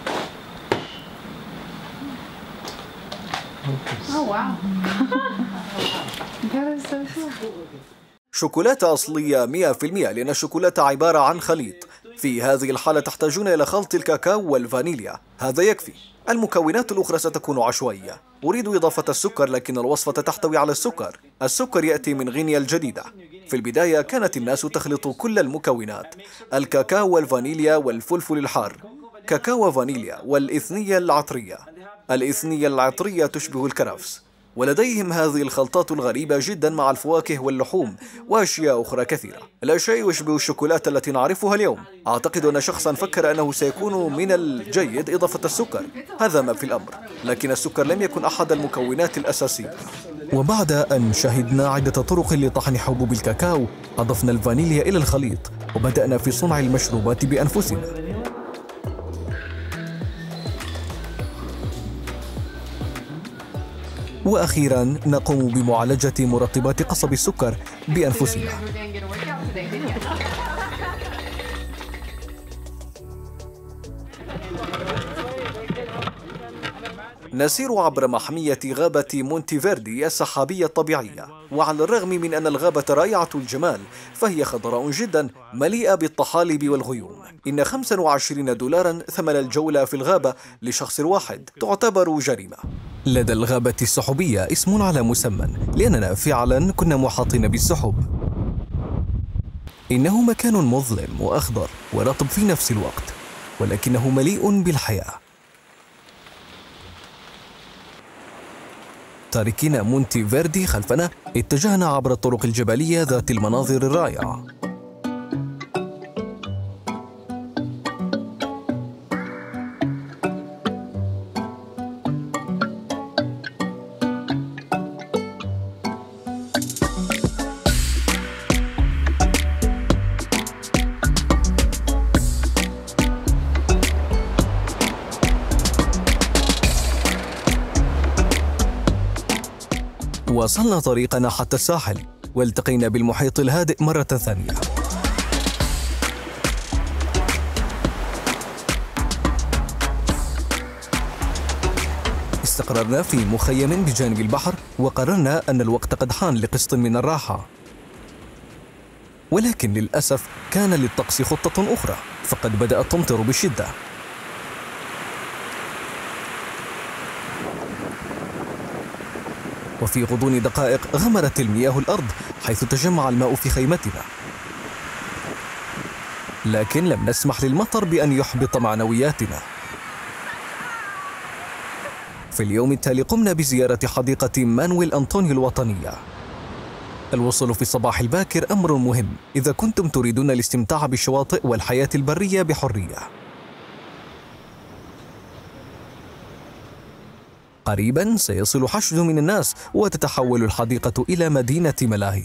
شوكولاتة أصلية 100%، لأن الشوكولاتة عبارة عن خليط. في هذه الحالة تحتاجون إلى خلط الكاكاو والفانيليا، هذا يكفي. المكونات الأخرى ستكون عشوائية. أريد إضافة السكر، لكن الوصفة تحتوي على السكر. السكر يأتي من غينيا الجديدة. في البداية كانت الناس تخلط كل المكونات: الكاكاو والفانيليا والفلفل الحار، كاكاو وفانيليا والإثنية العطرية. الإثنية العطرية تشبه الكرفس. ولديهم هذه الخلطات الغريبة جدا مع الفواكه واللحوم وأشياء أخرى كثيرة. الشيء يشبه الشوكولاتة التي نعرفها اليوم. أعتقد أن شخصا فكر أنه سيكون من الجيد إضافة السكر، هذا ما في الأمر، لكن السكر لم يكن أحد المكونات الأساسية. وبعد أن شهدنا عدة طرق لطحن حبوب الكاكاو، أضفنا الفانيليا إلى الخليط وبدأنا في صنع المشروبات بأنفسنا. وأخيرا نقوم بمعالجة مرطبات قصب السكر بأنفسنا. نسير عبر محمية غابة مونتيفيردي السحابية الطبيعية، وعلى الرغم من أن الغابة رائعة الجمال، فهي خضراء جدا مليئة بالطحالب والغيوم. إن 25 دولارا ثمن الجولة في الغابة لشخص واحد تعتبر جريمة. لدى الغابة السحبية اسم على مسمى، لأننا فعلا كنا محاطين بالسحب. إنه مكان مظلم وأخضر ورطب في نفس الوقت، ولكنه مليء بالحياة. تاركين مونتيفيردي خلفنا، اتجهنا عبر الطرق الجبلية ذات المناظر الرائعة. واصلنا طريقنا حتى الساحل، والتقينا بالمحيط الهادئ مرة ثانية. استقررنا في مخيم بجانب البحر، وقررنا أن الوقت قد حان لقسط من الراحة. ولكن للأسف كان للطقس خطة أخرى، فقد بدأت تمطر بشدة. وفي غضون دقائق غمرت المياه الأرض، حيث تجمع الماء في خيمتنا. لكن لم نسمح للمطر بأن يحبط معنوياتنا. في اليوم التالي قمنا بزيارة حديقة مانويل أنطونيو الوطنية. الوصول في الصباح الباكر أمر مهم إذا كنتم تريدون الاستمتاع بالشواطئ والحياة البرية بحرية. قريبا سيصل حشد من الناس وتتحول الحديقة إلى مدينة ملاهي.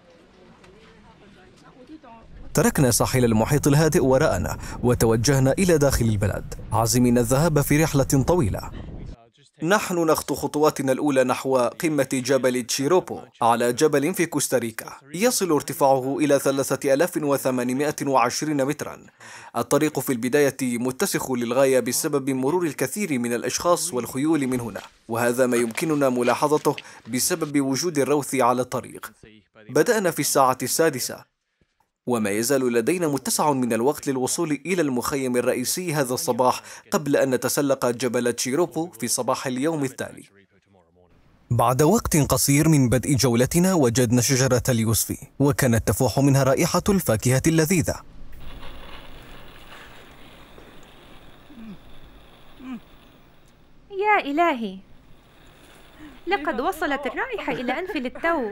تركنا ساحل المحيط الهادئ وراءنا وتوجهنا إلى داخل البلد، عازمين الذهاب في رحلة طويلة. نحن نخطو خطواتنا الأولى نحو قمة جبل تشيروبو على جبل في كوستاريكا، يصل ارتفاعه إلى 3820 مترا. الطريق في البداية متسخ للغاية بسبب مرور الكثير من الأشخاص والخيول من هنا، وهذا ما يمكننا ملاحظته بسبب وجود الروث على الطريق. بدأنا في الساعة 6، وما يزال لدينا متسع من الوقت للوصول إلى المخيم الرئيسي هذا الصباح قبل أن نتسلق جبل تشيروبو في صباح اليوم التالي. بعد وقت قصير من بدء جولتنا وجدنا شجرة اليوسفي، وكانت تفوح منها رائحة الفاكهة اللذيذة. يا إلهي، لقد وصلت الرائحة إلى أنفي للتو.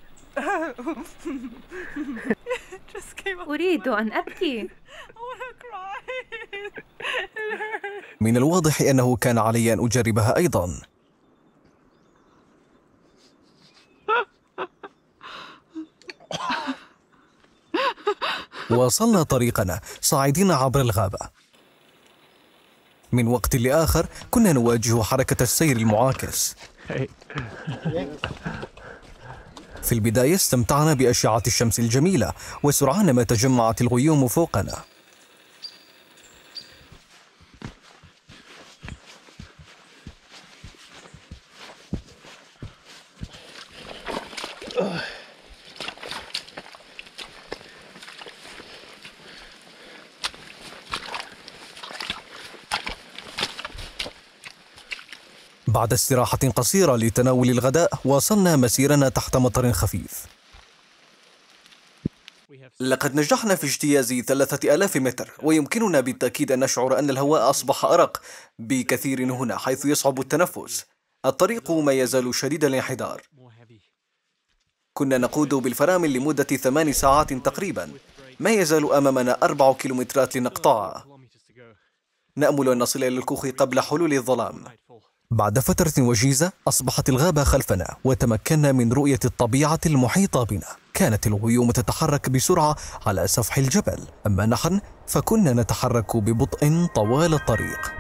أريد أن أبكي. من الواضح أنه كان علي أن أجربها أيضا. واصلنا طريقنا صاعدين عبر الغابة. من وقت لآخر كنا نواجه حركة السير المعاكس. في البداية استمتعنا بأشعة الشمس الجميلة، وسرعان ما تجمعت الغيوم فوقنا. بعد استراحة قصيرة لتناول الغداء، واصلنا مسيرنا تحت مطر خفيف. لقد نجحنا في اجتياز 3000 متر، ويمكننا بالتأكيد أن نشعر أن الهواء أصبح أرق بكثير هنا، حيث يصعب التنفس. الطريق ما يزال شديد الانحدار. كنا نقود بالفرامل لمدة 8 ساعات تقريبا. ما يزال أمامنا 4 كيلومترات لنقطعها. نأمل أن نصل إلى الكوخ قبل حلول الظلام. بعد فترة وجيزة أصبحت الغابة خلفنا، وتمكنا من رؤية الطبيعة المحيطة بنا. كانت الغيوم تتحرك بسرعة على سفح الجبل، أما نحن فكنا نتحرك ببطء طوال الطريق.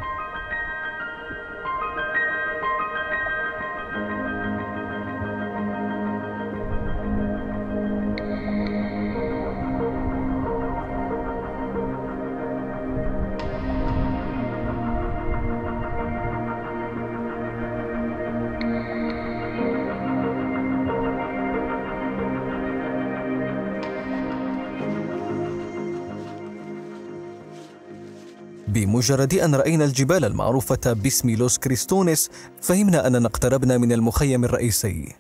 بمجرد أن رأينا الجبال المعروفة باسم لوس كريستونيس، فهمنا أننا اقتربنا من المخيم الرئيسي.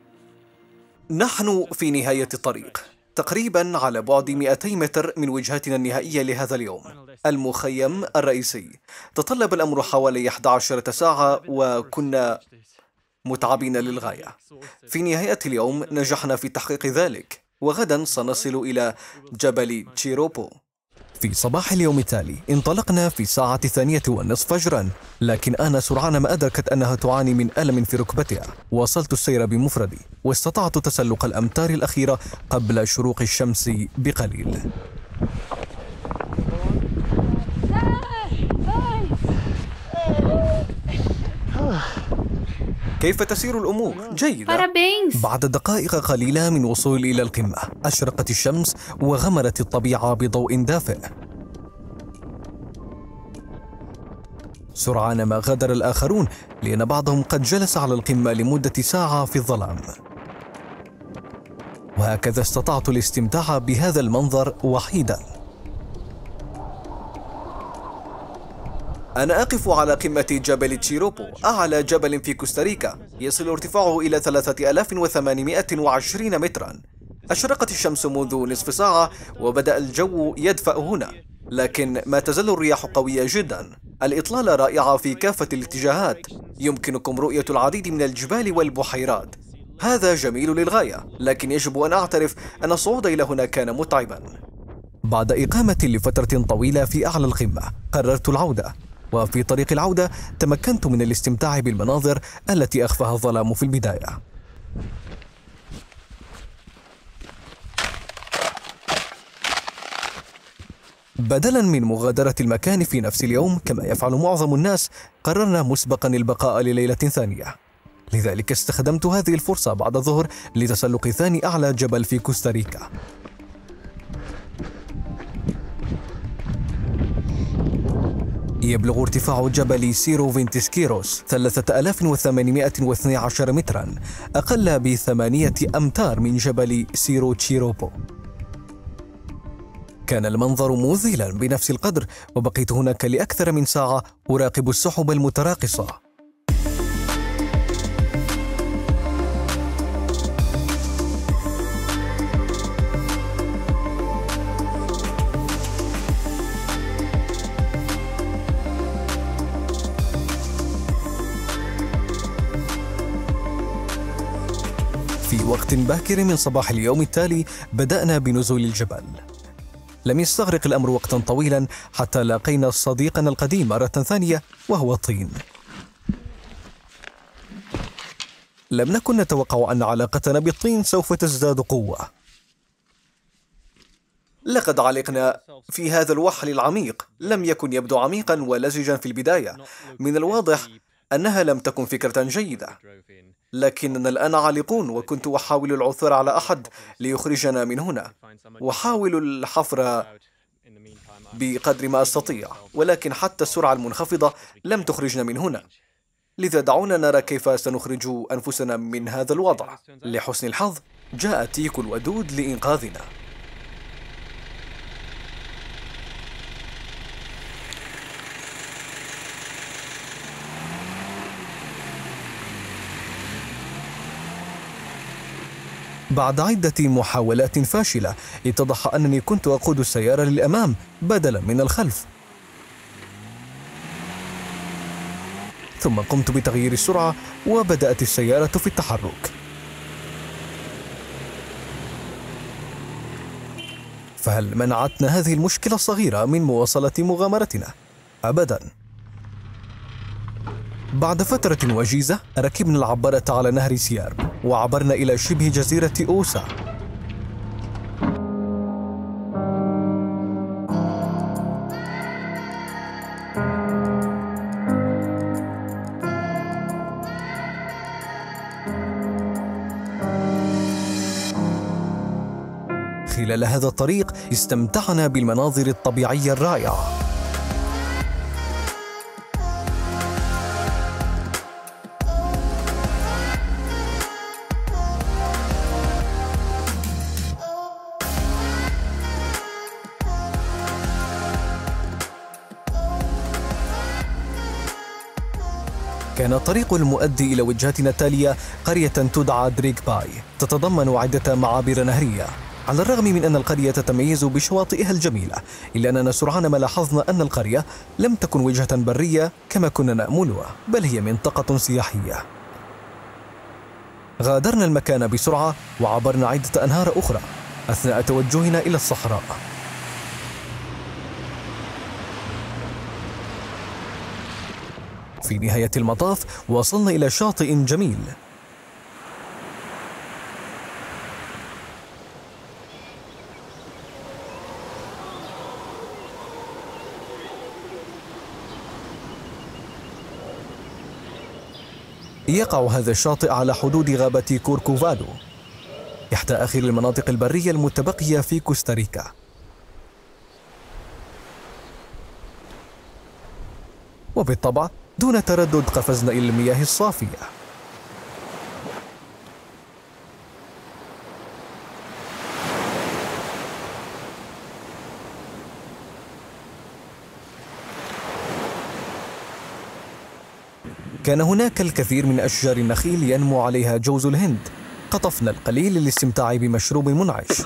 نحن في نهاية الطريق، تقريبا على بعد 200 متر من وجهتنا النهائية لهذا اليوم، المخيم الرئيسي. تطلب الأمر حوالي 11 ساعة، وكنا متعبين للغاية. في نهاية اليوم نجحنا في تحقيق ذلك، وغدا سنصل إلى جبل تشيروبو. في صباح اليوم التالي انطلقنا في الساعة 2:30 فجرا، لكن أنا سرعان ما أدركت أنها تعاني من ألم في ركبتها. واصلت السير بمفردي، واستطعت تسلق الأمتار الأخيرة قبل شروق الشمس بقليل. كيف تسير الأمور؟ جيدة. بعد دقائق قليلة من وصول إلى القمة، أشرقت الشمس وغمرت الطبيعة بضوء دافئ. سرعان ما غادر الآخرون، لأن بعضهم قد جلس على القمة لمدة ساعة في الظلام. وهكذا استطعت الاستمتاع بهذا المنظر وحيدا. أنا أقف على قمة جبل تشيروبو، أعلى جبل في كوستاريكا، يصل ارتفاعه إلى 3820 مترا. أشرقت الشمس منذ نصف ساعة، وبدأ الجو يدفأ هنا، لكن ما تزال الرياح قوية جدا. الإطلالة رائعة في كافة الاتجاهات، يمكنكم رؤية العديد من الجبال والبحيرات. هذا جميل للغاية، لكن يجب أن أعترف أن الصعود إلى هنا كان متعبا. بعد إقامة لفترة طويلة في أعلى القمة، قررت العودة. وفي طريق العودة تمكنت من الاستمتاع بالمناظر التي أخفاها الظلام في البداية. بدلا من مغادرة المكان في نفس اليوم كما يفعل معظم الناس، قررنا مسبقا البقاء لليلة ثانية. لذلك استخدمت هذه الفرصة بعد الظهر لتسلق ثاني أعلى جبل في كوستاريكا. يبلغ ارتفاع جبل سيرو فينتسكيروس 3812 مترا، أقل ب8 أمتار من جبل سيرو تشيروبو. كان المنظر مذهلا بنفس القدر، وبقيت هناك لأكثر من ساعة أراقب السحب المتراقصة. وقت باكر من صباح اليوم التالي بدأنا بنزول الجبل. لم يستغرق الأمر وقتا طويلا حتى لاقينا صديقنا القديم مرة ثانية وهو الطين. لم نكن نتوقع أن علاقتنا بالطين سوف تزداد قوة. لقد علقنا في هذا الوحل العميق، لم يكن يبدو عميقا ولزجا في البداية. من الواضح أنها لم تكن فكرة جيدة، لكننا الآن عالقون، وكنت أحاول العثور على أحد ليخرجنا من هنا، وحاول الحفر بقدر ما أستطيع، ولكن حتى السرعة المنخفضة لم تخرجنا من هنا. لذا دعونا نرى كيف سنخرج أنفسنا من هذا الوضع. لحسن الحظ جاء تيكو الودود لإنقاذنا. بعد عدة محاولات فاشلة اتضح أنني كنت أقود السيارة للأمام بدلا من الخلف، ثم قمت بتغيير السرعة وبدأت السيارة في التحرك. فهل منعتنا هذه المشكلة الصغيرة من مواصلة مغامرتنا؟ أبدا. بعد فترة وجيزة ركبنا العبارة على نهر سيارب وعبرنا إلى شبه جزيرة أوسا. خلال هذا الطريق استمتعنا بالمناظر الطبيعية الرائعة. كان الطريق المؤدي إلى وجهتنا التالية قرية تدعى دريك باي، تتضمن عدة معابر نهرية. على الرغم من أن القرية تتميز بشواطئها الجميلة، إلا أننا سرعان ما لاحظنا أن القرية لم تكن وجهة برية كما كنا نأملها، بل هي منطقة سياحية. غادرنا المكان بسرعة وعبرنا عدة أنهار أخرى أثناء توجهنا إلى الصحراء. في نهاية المطاف وصلنا إلى شاطئ جميل. يقع هذا الشاطئ على حدود غابة كوركوفادو، إحدى آخر المناطق البرية المتبقية في كوستاريكا. وبالطبع دون تردد قفزنا إلى المياه الصافية. كان هناك الكثير من أشجار النخيل ينمو عليها جوز الهند. قطفنا القليل للاستمتاع بمشروب منعش.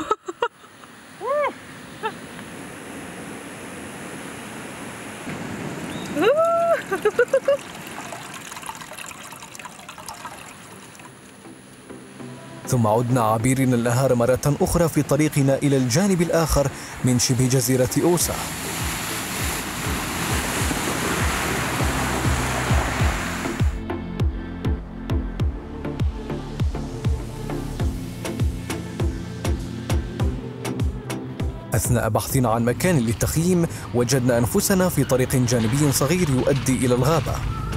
ثم عدنا عابرين النهار مرة أخرى في طريقنا إلى الجانب الآخر من شبه جزيرة أوسا. أثناء بحثنا عن مكان للتخييم وجدنا أنفسنا في طريق جانبي صغير يؤدي إلى الغابة.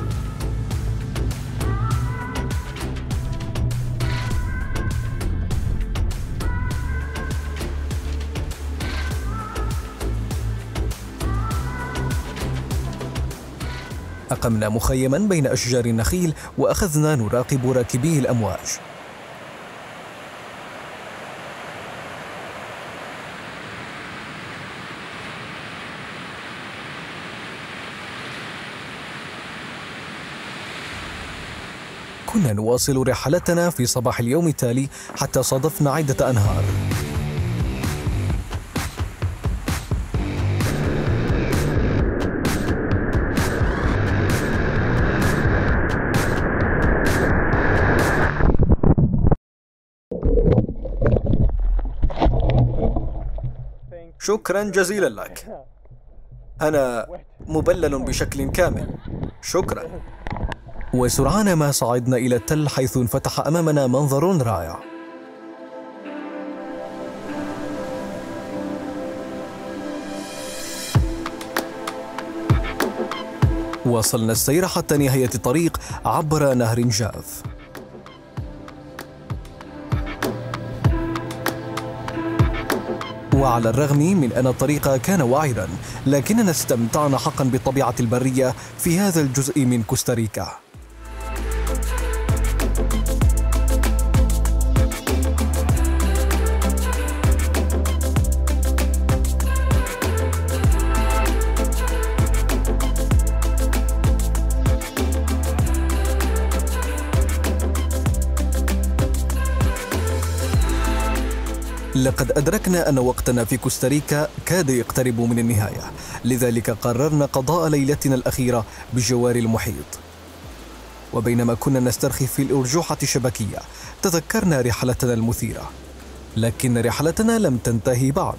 أقمنا مخيما بين أشجار النخيل وأخذنا نراقب راكبي الأمواج. كنا نواصل رحلتنا في صباح اليوم التالي حتى صادفنا عدة أنهار. شكرا جزيلا لك. أنا مبلل بشكل كامل. شكرا. وسرعان ما صعدنا إلى التل، حيث انفتح أمامنا منظر رائع. واصلنا السير حتى نهاية الطريق عبر نهر جاف. وعلى الرغم من أن الطريق كان وعرا، لكننا استمتعنا حقا بالطبيعة البرية في هذا الجزء من كوستاريكا. لقد أدركنا أن وقتنا في كوستاريكا كاد يقترب من النهاية، لذلك قررنا قضاء ليلتنا الأخيرة بجوار المحيط. وبينما كنا نسترخي في الأرجوحة الشبكية، تذكرنا رحلتنا المثيرة، لكن رحلتنا لم تنتهي بعد.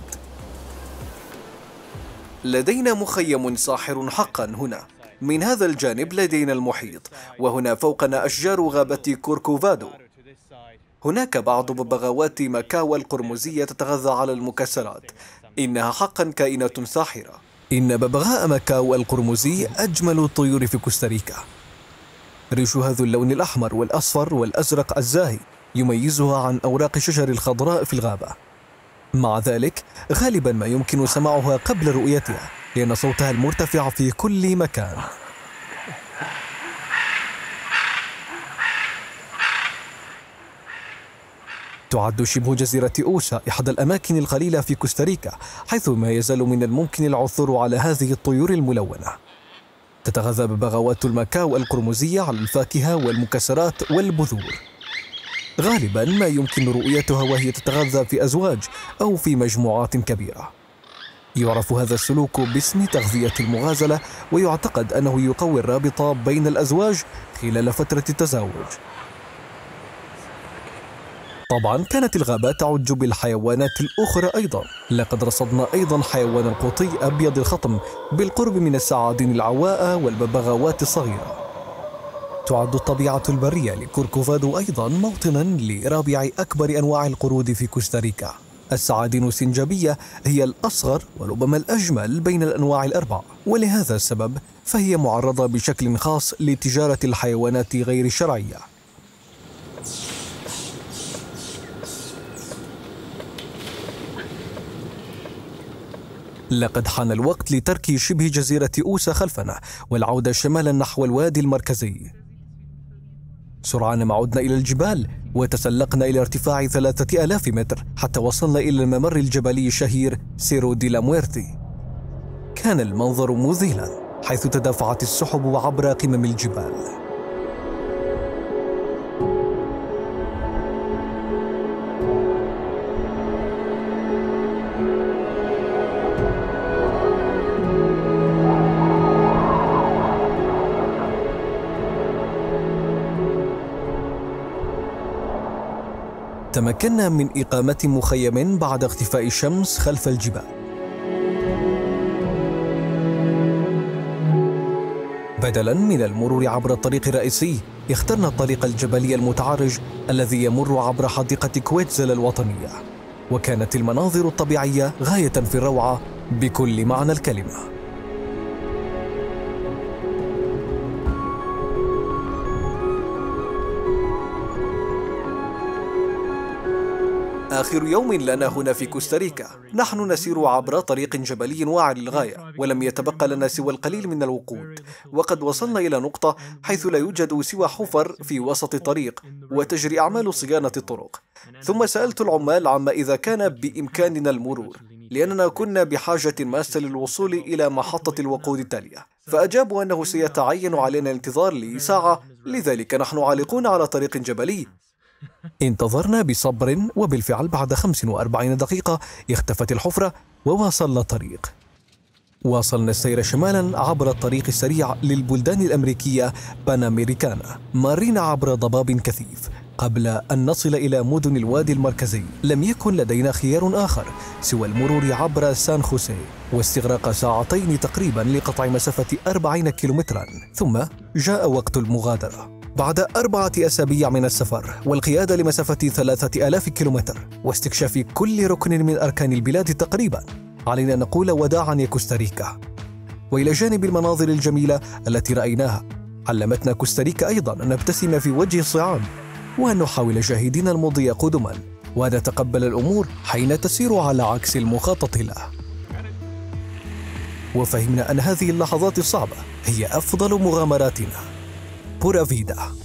لدينا مخيم ساحر حقا هنا. من هذا الجانب لدينا المحيط، وهنا فوقنا أشجار غابة كوركوفادو. هناك بعض ببغاوات ماكاو القرمزية تتغذى على المكسرات. إنها حقا كائنات ساحرة. إن ببغاء ماكاو القرمزي أجمل الطيور في كوستاريكا. ريشها ذو اللون الأحمر والأصفر والأزرق الزاهي يميزها عن أوراق الشجر الخضراء في الغابة. مع ذلك غالبا ما يمكن سماعها قبل رؤيتها، لأن صوتها المرتفع في كل مكان. تعد شبه جزيرة أوسا إحدى الأماكن القليلة في كوستاريكا، حيث ما يزال من الممكن العثور على هذه الطيور الملونة. تتغذى ببغاوات الماكاو القرمزية على الفاكهة والمكسرات والبذور. غالبا ما يمكن رؤيتها وهي تتغذى في أزواج أو في مجموعات كبيرة. يعرف هذا السلوك باسم تغذية المغازلة، ويعتقد أنه يقوي الرابط بين الأزواج خلال فترة التزاوج. طبعا كانت الغابة تعج بالحيوانات الأخرى أيضا. لقد رصدنا أيضا حيوان القطي أبيض الخطم بالقرب من السعادين العواء والببغاوات الصغيرة. تعد الطبيعة البرية لكوركوفادو أيضا موطنا لرابع أكبر أنواع القرود في كوستاريكا. السعادين السنجابية هي الأصغر وربما الأجمل بين الأنواع الأربع، ولهذا السبب فهي معرضة بشكل خاص لتجارة الحيوانات غير الشرعية. لقد حان الوقت لترك شبه جزيرة أوسا خلفنا والعودة شمالا نحو الوادي المركزي. سرعان ما عدنا إلى الجبال وتسلقنا إلى ارتفاع 3000 متر حتى وصلنا إلى الممر الجبلي الشهير سيرو دي لا مويرتي. كان المنظر مذهلا، حيث تدافعت السحب عبر قمم الجبال. تمكنا من إقامة مخيم بعد اختفاء الشمس خلف الجبال. بدلا من المرور عبر الطريق الرئيسي، اخترنا الطريق الجبلي المتعرج الذي يمر عبر حديقة كويتزل الوطنية، وكانت المناظر الطبيعية غاية في الروعة بكل معنى الكلمة. آخر يوم لنا هنا في كوستاريكا. نحن نسير عبر طريق جبلي واعر للغاية، ولم يتبقى لنا سوى القليل من الوقود، وقد وصلنا إلى نقطة حيث لا يوجد سوى حفر في وسط الطريق وتجري أعمال صيانة الطرق. ثم سألت العمال عما إذا كان بإمكاننا المرور، لأننا كنا بحاجة ماسة للوصول إلى محطة الوقود التالية، فأجابوا أنه سيتعين علينا الانتظار لساعة، لذلك نحن عالقون على طريق جبلي. انتظرنا بصبر، وبالفعل بعد 45 دقيقة اختفت الحفرة وواصلنا الطريق. واصلنا السير شمالا عبر الطريق السريع للبلدان الأمريكية باناميريكانا، مارين عبر ضباب كثيف. قبل أن نصل إلى مدن الوادي المركزي لم يكن لدينا خيار آخر سوى المرور عبر سان خوسيه واستغراق ساعتين تقريبا لقطع مسافة 40 كيلومترا. ثم جاء وقت المغادرة بعد 4 أسابيع من السفر والقيادة لمسافة 3000 كيلومتر واستكشاف كل ركن من أركان البلاد تقريبا. علينا نقول وداعا يا كوستاريكا. وإلى جانب المناظر الجميلة التي رأيناها، علمتنا كوستاريكا أيضا أن نبتسم في وجه الصعاب وأن نحاول جاهدين المضي قدما ونتقبل الأمور حين تسير على عكس المخطط لها. وفهمنا أن هذه اللحظات الصعبة هي أفضل مغامراتنا. بورا فيدا.